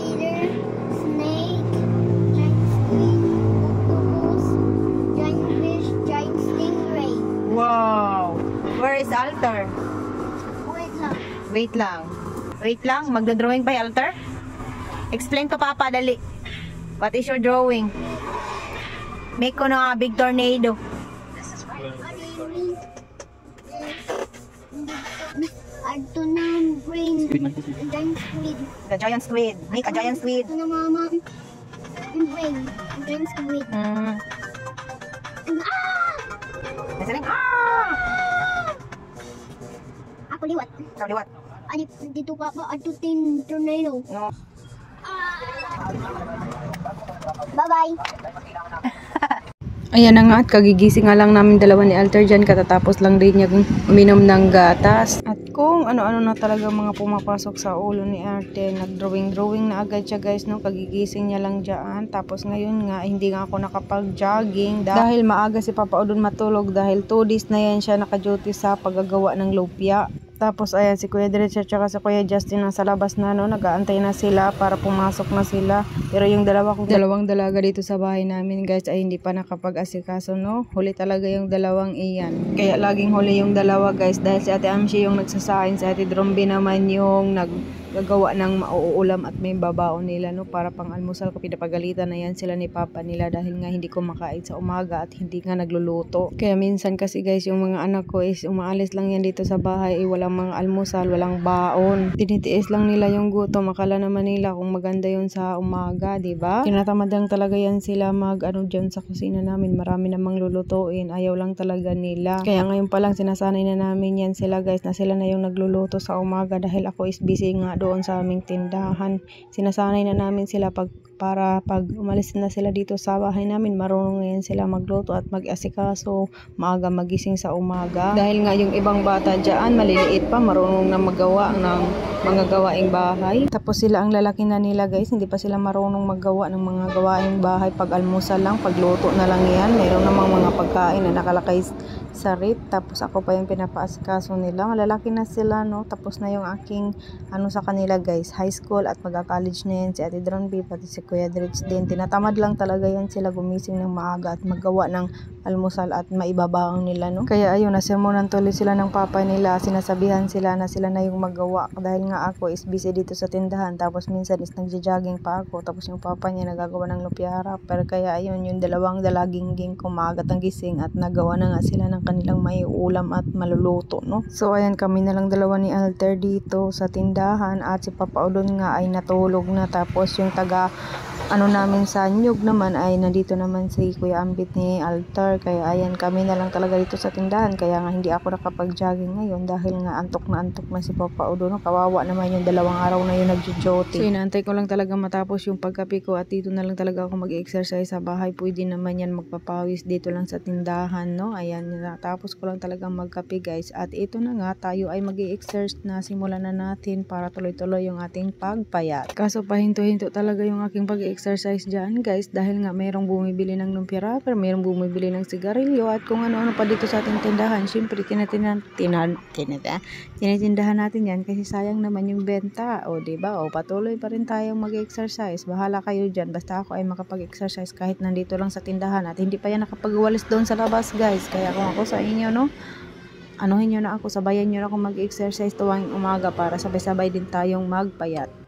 alligator, snake, giant squid, octopus, giant fish, giant stingray. Wow! Where is Alter? Wait lang. Wait lang. Wait lang. Magdodrawing pa yung Alter? Explain to Papa, dali. What is your drawing? Make ko na big tornado. Ito na brain. Giant squid. The giant squid. Make a giant squid. Ito na mama. Yung brain. Giant squid. Mm. Ah! Nasaling, ah! Ako liwat. Ikaw liwat. Dito pa pa. Ito tin tornado. No. Bye-bye. Ayan na nga at kagigising nga lang namin dalawa ni Alter dyan katatapos lang din niya uminom ng gatas. At kung ano-ano na talaga mga pumapasok sa ulo ni Alter, nag-drawing na agad siya guys, no? Kagigising niya lang dyan. Tapos ngayon nga, hindi nga ako nakapag-jogging dahil maaga si Papa Odon matulog dahil 2 days na yan siya naka-duty sa paggagawa ng lupia. Tapos ayan si Kuya Diretso at saka si Kuya Justin nasa labas na, no, nag-aantay na sila para pumasok na sila. Pero yung dalawang dalaga dito sa bahay namin guys ay hindi pa nakapag-asikaso, no. Huli talaga yung dalawang iyan. Kaya laging huli yung dalawa guys dahil si Ate Amshi yung nagsasahin, si Ate Drombi naman yung naggagawa ng mauulam at may babaon nila, no, para pang almusal ko. Pinapagalitan na yan sila ni Papa nila dahil nga hindi ko makain sa umaga at hindi nga nagluluto. Kaya minsan kasi guys yung mga anak ko is umaalis lang yan dito sa bahay, walang mga almusal, walang baon. Tinitiis lang nila yung gutom. Akala naman nila kung maganda yun sa umaga, diba? Tinatamad lang talaga yan sila dyan sa kusina namin. Marami namang lulutuin. Ayaw lang talaga nila. Kaya ngayon pa lang sinasanay na namin yan sila guys na sila na yung nagluluto sa umaga dahil ako is busy nga doon sa aming tindahan. Sinasanay na namin sila para pag umalis na sila dito sa bahay namin, marunong na yan sila magluto at mag-asikaso, maaga magising sa umaga. Dahil nga yung ibang bata dyan, maliliit pa, marunong na magawa ng mga gawaing bahay. Tapos sila ang lalaki na nila guys, hindi pa sila marunong maggawa ng mga gawaing bahay. Pag almusal lang, pagluto na lang yan. Mayroon namang mga pagkain na nakalakay sa rip. Tapos ako pa yung pinapaasikaso nila. Malalaki na sila, no. Tapos na yung aking sa kanila guys, high school at magka-college na yan si Ate Dronby pati si Kuya Dritz din. Tinatamad lang talaga yan sila gumising ng maaga at maggawa ng almusal at maibabaong nila, no. Kaya ayun, nasermonan tuloy sila ng papa nila. Sinasabihan sila na sila na yung magawa dahil nga ako is busy dito sa tindahan. Tapos minsan is nagja-jogging pa ako. Tapos yung papa niya nagagawa ng lumpia wrapper. Kaya ayun, yung dalawang dalaging kumagat ang gising at nagawa na nga sila ng kanilang may ulam at maluluto, no. So ayan, kami na lang dalawa ni Alter dito sa tindahan at si Papa Odon nga ay natulog na. Tapos yung taga namin sa Nyug naman ay nandito naman si Kuya Ambit ni Alter. Kaya ayan, kami na lang talaga dito sa tindahan. Kaya nga hindi ako nakapag-jogging ngayon dahil nga antok na si Papa Odon, no. Kawawa naman yung 2 araw na yun nagjo-joty. So inaantay ko lang talaga matapos yung pagkape ko at dito na lang talaga ako mag-exercise sa bahay. Pwede naman yan magpapawis dito lang sa tindahan, no. Ayan, natapos ko lang talaga magkape guys. At ito na nga, tayo ay mag-exercise na. Simulan na natin para tuloy-tuloy yung ating pagpayat. Kaso pahinto-hinto talaga yung aking pag-exercise dyan guys dahil nga mayroong bumibili ng lumpia wrapper, mayroong bumibili ng sigarilyo at kung ano-ano pa dito sa ating tindahan. Siyempre tinitindahan natin yan kasi sayang naman yung benta, o diba? O patuloy pa rin tayong mag-exercise. Bahala kayo dyan, basta ako ay makapag-exercise kahit nandito lang sa tindahan at hindi pa yan nakapag-walis doon sa labas guys. Kaya kung ako sa inyo, no, anuhin nyo na ako, sabayan nyo na ako mag-exercise tuwing umaga para sabay-sabay din tayong magpayat.